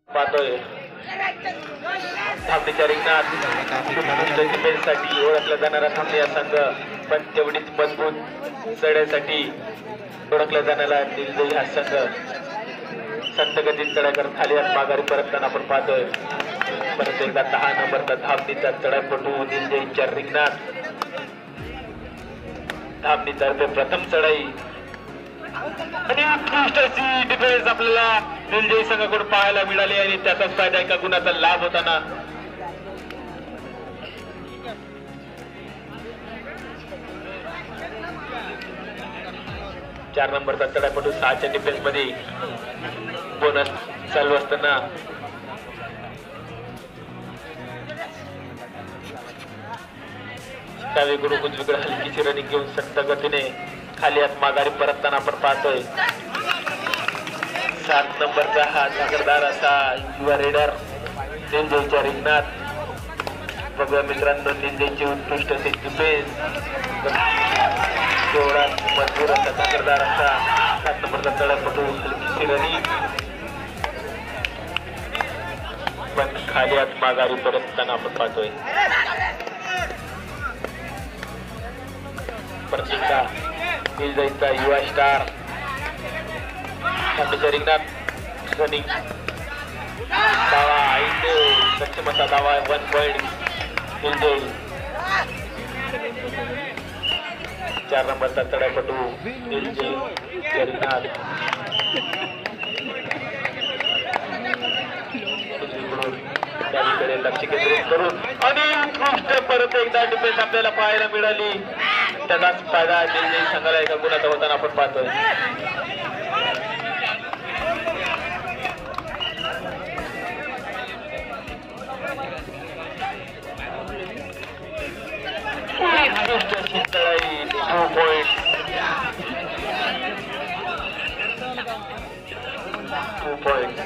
पाहतोय थांबणीच्या रिंगणात डिफेन्ससाठी ओळखला जाणारा थांबणे या संघ, पण तेवढीच मजबूत चढ्यासाठी ओळखला जाणारा दिलजई हा संघ संत गतीत चढाई करत खाली माघारी परतताना आपण पाहतोय. परत एकदा 10 नंबरचा धामणीचा चढाईपटू दिलजईच्या रिंगणात. धामणीतर्फे प्रथम चढाई आणि उत्कृष्ट अशी डिफेन्स आपल्याला दिलजई संघाकडून पाहायला मिळाली आणि त्याचाच फायदा एका गुणाचा लाभ होताना. चार नंबरचा चढाईपटू 6च्या डिफेन्स मध्ये बोनस चालू असताना डावीकडून उजवीकडे हलकीची रनिंग घेऊन संत गतीने खाली हात माघारी परतताना आपण पाहतोय. 7 नंबरचा हा जागरदार असा युवा रेडर दिलजईच्या रिंगणात. बघूया मित्रांनो, दिलजईची उत्कृष्ट असे डिफेन्स, तेवढा मजबूर असा जागरदार असा 7 नंबरचा चढाईपटू हलकीची रनिंग, पण खाली हात माघारी परतताना आपण पाहतोय. प्रतीक्षा दिलजईचा युवा स्टार थांबणीच्या रिंगणात रनिंग दावा सक्षम असा दावा 1 पॉइंट दिलजई. 4 नंबरचा चढाईपटू दिलजईच्या रिंगणात. त्याकडे लक्ष केंद्रित करून आणि उत्कृष्ट परत एकदा डिफेन्स आपल्याला पाहायला मिळाली. त्याचाच फायदा दिलजई संघाला एका गुणाचा होताना आपण पाहतोय. चढाई 2 पॉइंट 2 पॉइंट.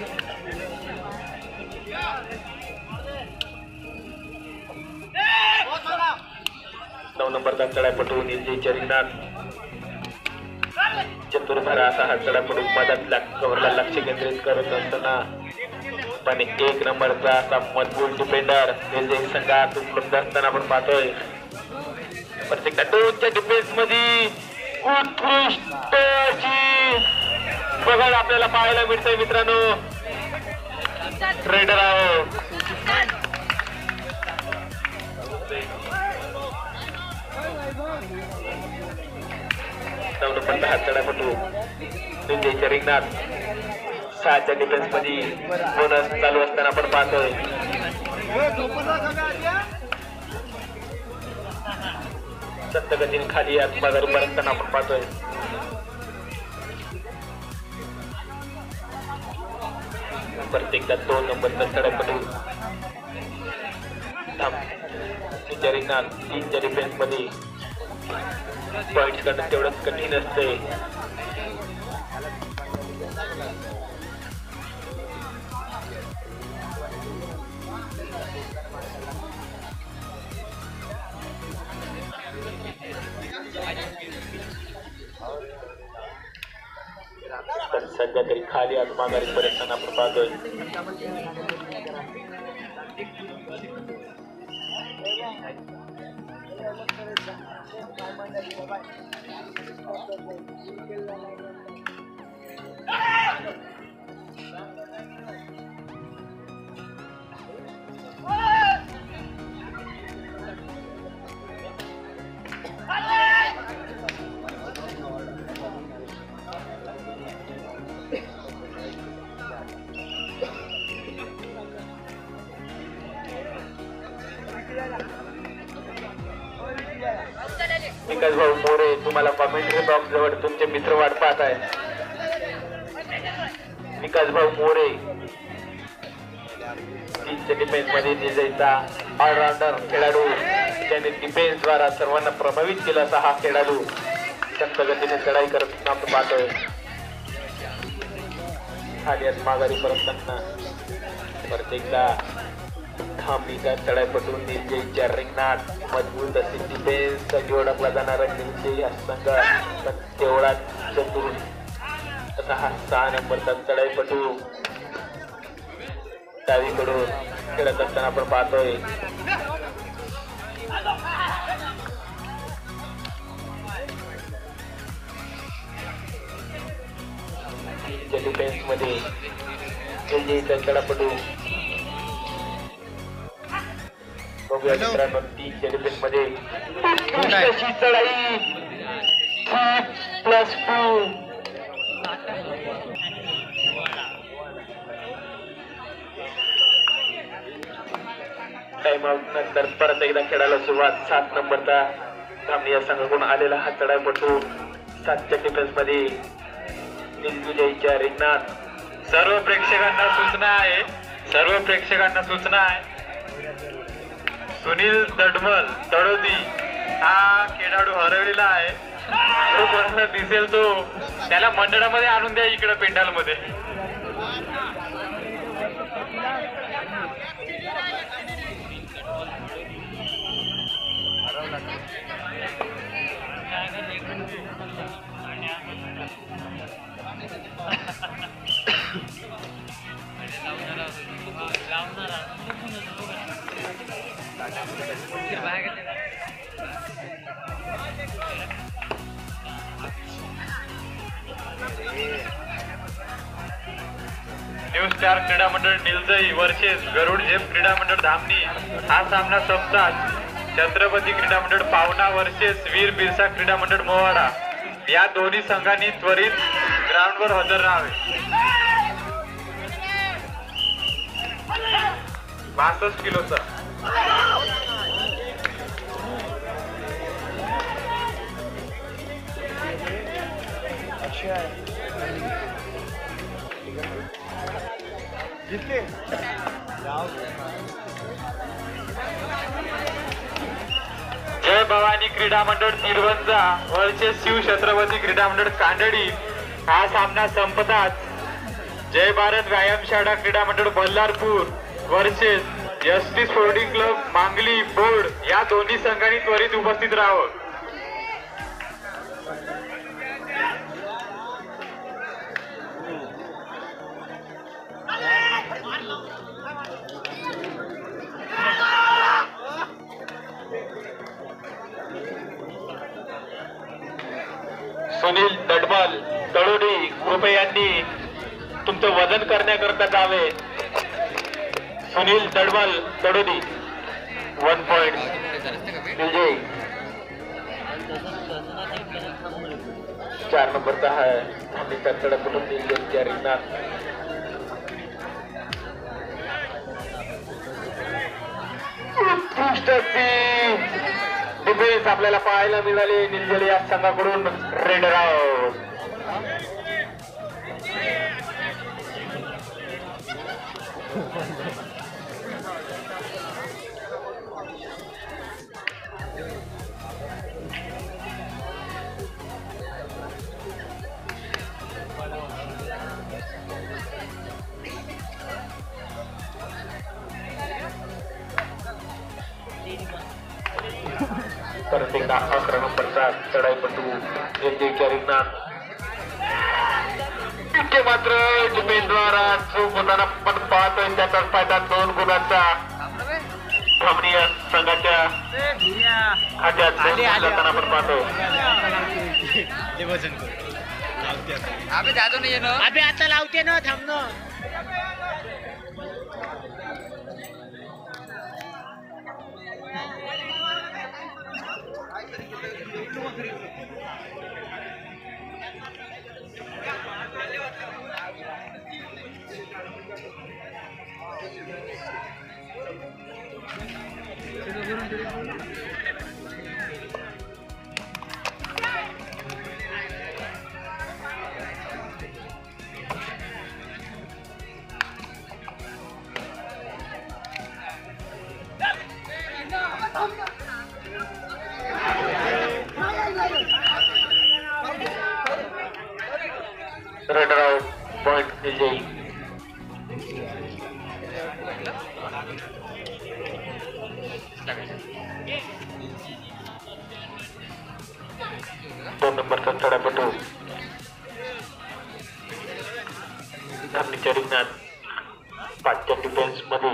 9 नंबरचा चढाईपटू दिलजईच्या रिंगणात. चतुर्भरा असा हा चढाईपटू मधातल्या कव्हरला लक्ष केंद्रित करत असताना, पण 1 नंबरचा असा मजबूत डिफेंडर दिलजई संघात उपलब्ध असताना आपण पाहतोय. प्रत्येक 2च्या डिफेन्स मध्ये उत्कृष्ट अशी बघा आपल्याला पाहायला मिळतंय मित्रांनो. रेडर आहे 9 नंबरचा हा चढाईपटू दिलजईच्या रिंगणात. 6च्या डिफेन्स मध्ये बोनस चालू असताना आपण पाहतोय. संत गतीने खाली हात माघारी परतताना आपण पाहतोय. प्रत्येकदा 2 नंबरचा चढाईपटू तिच्या रिंगणात. 3च्या डिफेन्स मध्ये पॉइंट्स करणं तेवढंच कठीण असतंय. पण सध्या तरी खाली हात माघारी परतताना आपण पाहतोय. विकास भाऊ मोरे तुम्हाला कॉमेंट्री बॉक्स जवळ तुमचे मित्र वाट पाहत आहे. विकास भाऊ मोरे 3च्या डिफेन्स मध्ये दिलजईचा ऑलराऊंडर खेळाडू, त्याने डिफेन्स द्वारा सर्वांना प्रभावित केला असा हा खेळाडू संत गतीने चढाई करत आपण पाहतोय. खाली हात माघारी परतताना परत एकदा थांबणीचा चढाईपटू दिलजईच्या रिंगणात. मजबूत अशी डिफेन्स ओळखला जाणारा दिलजई हा संघ, पण तेवढा चतुर असा हा 6 नंबरचा चढाईपटू डावीकडून खेळत असताना आपण पाहतोय डिफेन्स मध्ये एलजीचा खेळापटू बघूया मित्रांनो 3च्या डिफेन्स मध्ये चढाई 3+2 टाइम आउट नंतर परत एकदा खेळायला सुरुवात 7 नंबरचा धामणी या संघाकडून आलेला हा चढाईपटू 7च्या डिफेन्स मध्ये दिग्विजयच्या रिंगणात सर्व प्रेक्षकांना सूचना आहे सुनील दडमल तळोदी हा खेळाडू हरवलेला आहे जो कोणाला दिसेल तो त्याला मंडळामध्ये आणून द्या इकडे पेंडाल मध्ये न्यू स्टार क्रीडा मंडळ निलजई वर्सेस गरुड झेप क्रीडा मंडळ धामणी हा सामना संपतात छत्रपती क्रीडा मंडळ पावना वर्सेस वीर बिरसा क्रीडा मंडळ मोवाडा या दोन्ही संघांनी त्वरित ग्राउंडवर हजर राहावे 62 किलोचा जय भवानी क्रीडा मंडळ तिरवंजा वर्सेस शिव छत्रपती क्रीडा मंडळ कांडडी हा सामना संपतात जय भारत व्यायामशाळा क्रीडा मंडळ Ballarpur versus ST sporting club Mangli board या दोन्ही संघांनी त्वरित उपस्थित राहावं सुनील दडमल तळोडी कृपयांनी तुमचं वजन करण्याकरता जावे सुनील दडमल तळोडी 1 पॉइंट विजय 4 नंबरचा आहे धामणीचा चढापटू निलजईच्या रिंगणात डिफेन्स आपल्याला पाहायला मिळाले निलजई या संघाकडून रेड आउट परत एकदा 11 नंबरचा चढाईपटू निलजईच्या रिंगणात इतके मात्र डिफेन्सद्वारा चूक होताना पण पाहतोय त्याचा फायदा 2 गुणांचा धामणी संघाच्या खात्यात जाताना आपण पाहतोय अबे आता लावते ना थांबनो रेड आउट पॉइंट निलजई दोन नंबरचा चढापटू धामणीच्या रिंगणात पाठच्या डिफेन्स मध्ये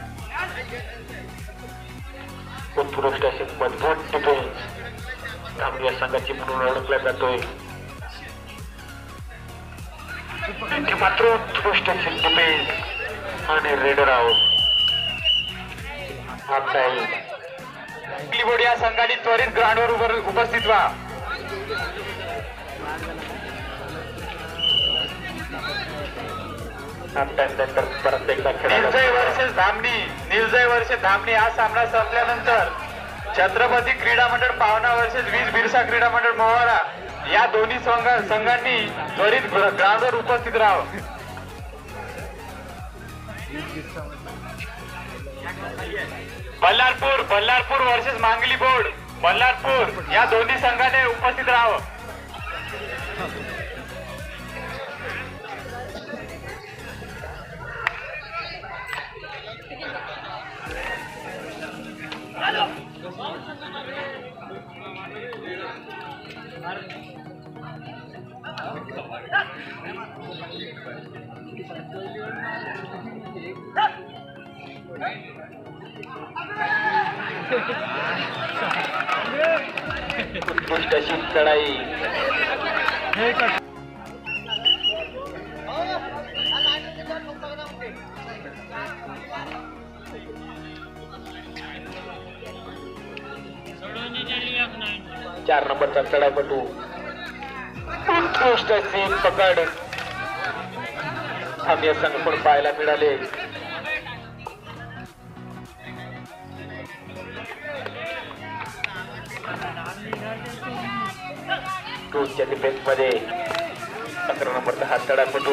उत्कृष्ट असे मजबूत डिफेन्स आमच्या संघाची म्हणून ओळखला जातोय. इथे मात्र उत्कृष्ट असे डिफेन्स आणि रेडर आउट. बोर्ड या संघाने त्वरित ग्राउंडवर उपस्थित व्हा. परत एकदा निर्जय वर्षेस धामणी हा सामना संपल्यानंतर छत्रपती क्रीडा मंडळ पावना वर्षेस 20 बिरसा क्रीडा मंडळ मोहारा या दोन्ही संघांनी त्वरित ग्राउंडवर उपस्थित राहावं. बल्लारपूर वर्सेस मांगली बोर्ड बल्लारपूर या दोन्ही संघाने उपस्थित राहावं. उत्कृष्ट अशी चढाई. 4 नंबरचा चढाईपटू उत्कृष्ट अशी पकड आम्ही संघ पण पाहायला मिळाले. टूच्या डिफेन्स मध्ये 11 नंबरचा हा चढाईपटू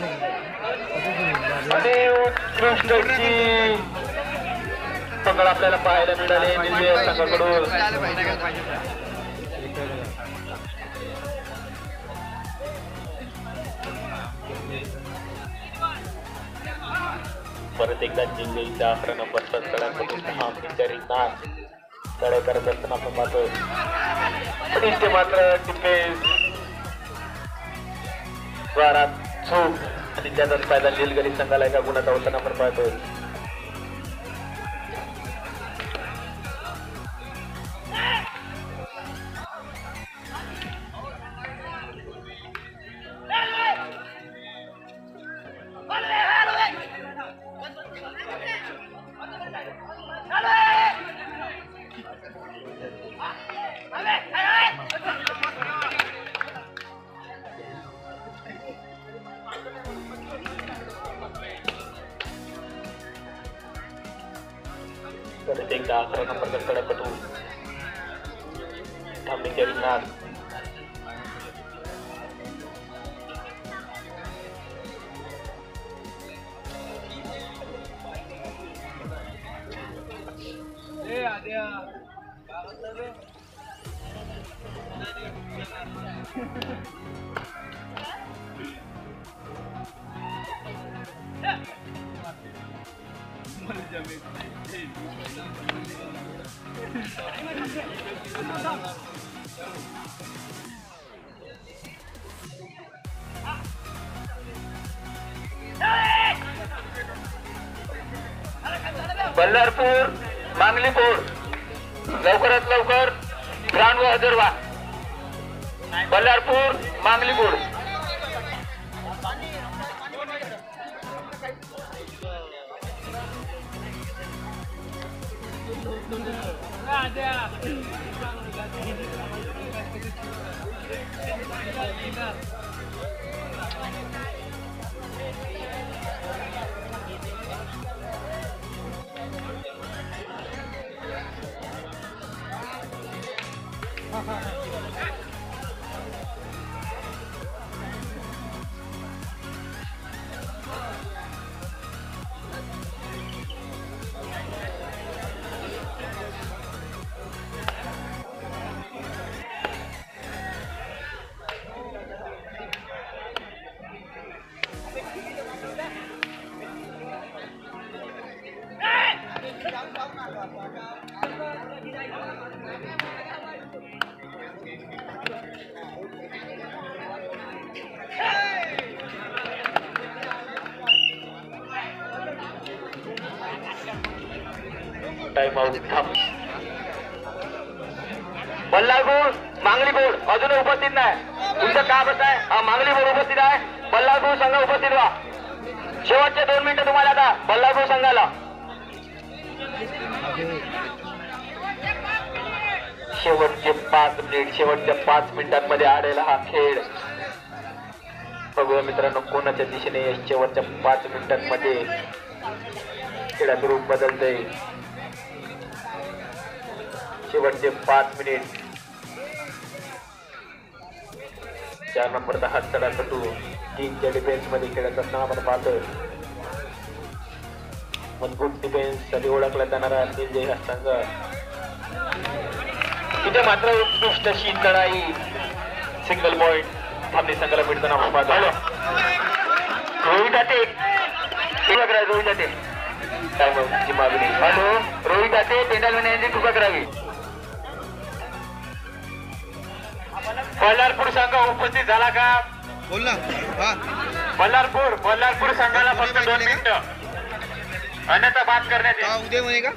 आणि उत्कृष्ट अशी पकड आपल्याला पाहायला मिळाले निलवे संघाकडून. परत एकदा जिल्ह्याच्या 11 नंबरचा चढाईपटू चढाई करत असताना आपण पाहतोय. पण इथे मात्र डिफेन्स द्वारा चूक आणि त्याचाच फायदा निलगिरी संघाला एका गुणाचा होताना आपण पाहतोय. परत एकदा 11 नंबरचा चढाईपटू थांबण्याच्या रिंगणात. बल्लारपूर मांगली बोर्ड लवकरात लवकर ग्राउंडवर हजर व्हा. बल्लारपूर मांगली बोर्ड. टाइम आउट थांब. बल्लारपूर मांगली बोर्ड अजून उपस्थित नाही. तुमचं काय बस आहे? मांगली बोर्ड उपस्थित आहे. बल्लारपूर संघ उपस्थित व्हा. शेवटचे 2 मिनिटं तुम्हाला आता बल्लारपूर संघाला. शेवटचे 5 मिनिट. शेवटच्या 5 मिनिटांमध्ये आलेला हा खेळ. बघूया मित्रांनो कोणाच्या दिशेने शेवटच्या 5 मिनिटांमध्ये खेळाचं रूप बदलतंय. शेवटचे 5 मिनिट. 4 नंबरचा हात चढापटू टीमच्या डिफेन्स मध्ये खेळत असताना आपण पाहतोय. मजबूत डिफेन्स साठी ओळखला जाणारा निर्जय हा संघ. तिथे मात्र उत्कृष्ट अशी लढाई. सिंगल पॉइंट थांबणी संघाला मिळताना आपण पाहतो. रोहित आटे रोहित आटे टाइमची मागणी. हॅलो रोहित आटे पेंडालमेंट यांची कृपा करावी. बल्लारपूर संघ उपस्थित झाला का? बोल ना. हा बल्लारपूर संघाला फक्त 2 मिनिटं अन्यथा बाद करण्यात का येईल. उद्या म्हणे का?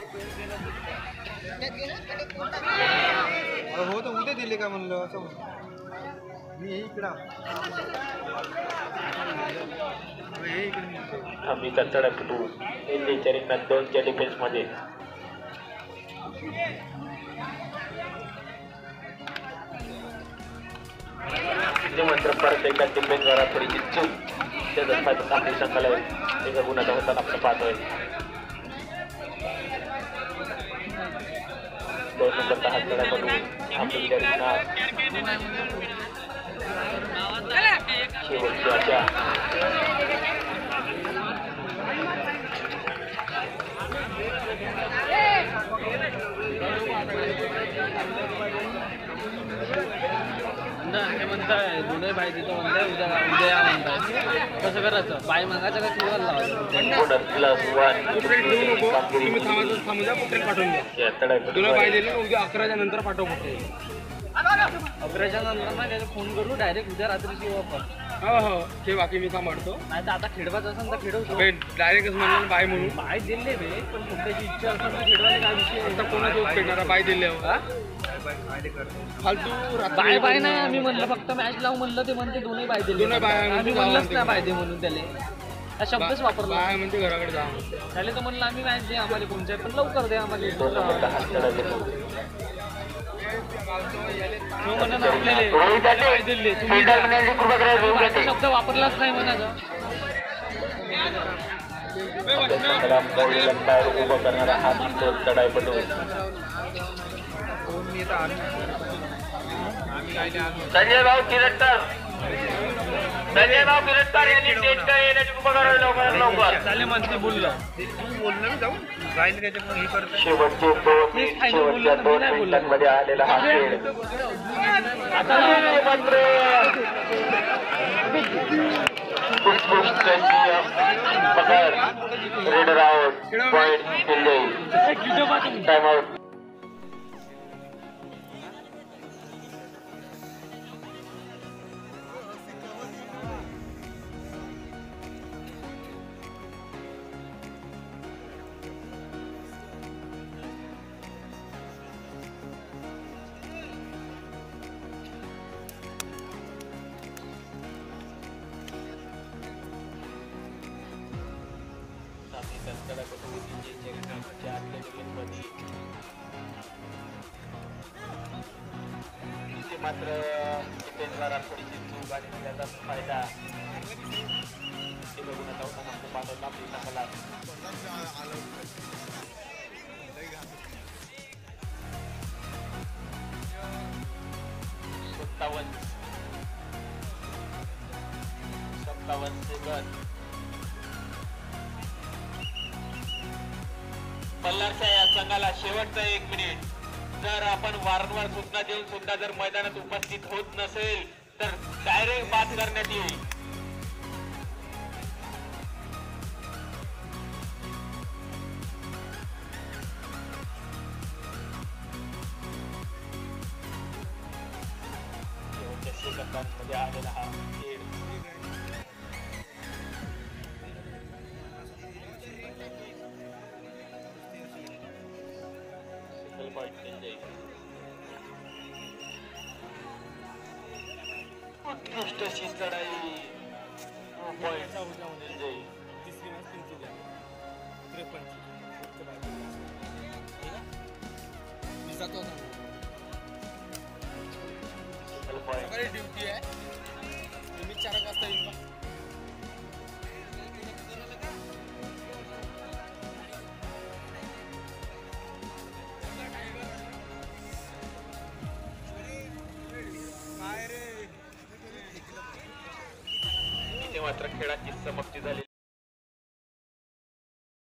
हो तर उद्या दिले का म्हणलं असं म्हणलं. मी इकडं थांबणीचा चढापटू दिल्लीच्या रिंगणात 2च्या डिफेन्स मध्ये. मात्र परत एकदा डिफेन्सवर थोडीशी चूक त्याचा फायदा थांबणी संघाला एका गुणाचा होताना आपण पाहतोय. 2 नंबरचा हात चढापटू थांबणीच्या रिंगणात शेवटची आशा. ते म्हणताय दोन्ही बाय तिथं म्हणताय उद्या उद्या या म्हणताय. कसं करायचं? बाय मागायचं का किंवा थांबू द्या. पोटेल पाठवून द्या. तुला लावायचं पाहिजे उद्या 11च्या नंतर पाठव पोटेल. 11च्या नंतर ना त्याला फोन करू डायरेक्ट उद्या रात्रीची वापर. हो ते बाकी मी सांभाळतो. नाही तर आता खेळवायचं असेल तर खेळवतो. डायरेक्टच म्हणलं बाय म्हणून. बाय दिले बे पण तुमच्याची इच्छा असेल तर खेळवायला काय विषय आता कोणाच खेळणारा बाय दिले फालतू. बाय बाय नाही आम्ही म्हणलं फक्त मॅच लावू म्हणलं ते म्हणते दोन्ही बाय दिले. दोन्ही बाय आम्ही म्हणलंच नाही बाय दे म्हणून त्याला. हा शब्दच वापरला. बाय म्हणते घराकडे जा. त्याला तर म्हणलं आम्ही मॅच दे आम्हाला कोणच्या पण लवकर दे आम्हाला. शब्द वापरलाच नाही म्हणाचा. उभं करणारा हा चढाईपटू संजय भाऊ किरटकर यांनी टेंटर येण्याची कृपा करावी लवकरात लवकर. त्याला म्हणते बोललं शेवटचे 2 मिनिट. शेवटच्या 2 मिनिटांमध्ये आलेला हा खेळ. मात्र उत्कृष्ट पकड रेड राऊंड पॉइंट दिल्ली. Time out. मात्र डिफेन्सला थोडीशी चूक आणि त्याचा फायदा बघून आता होताना पाठवला आपली संघाला. 57 सेकंद. बल्लारच्या या संघाला शेवटचा 1 मिनिट. जर आपण वारंवार सूचना देऊन सुद्धा जर मैदानात उपस्थित होत नसेल तर डायरेक्ट बाद करण्यात येईल. सेकंदांमध्ये आलेला हा खेळ. पॉईंट निलजय. उत्कृष्ट अशी चढाई 2 पॉईंट निलजय. तिसरी मॅच तुमची झाली 53. मी जातो ना सिंगल पॉईंट. सकाळी ड्युटी आहे मी 4 वाजता येईल का इथे मात्र खेळाची समाप्ती झाली.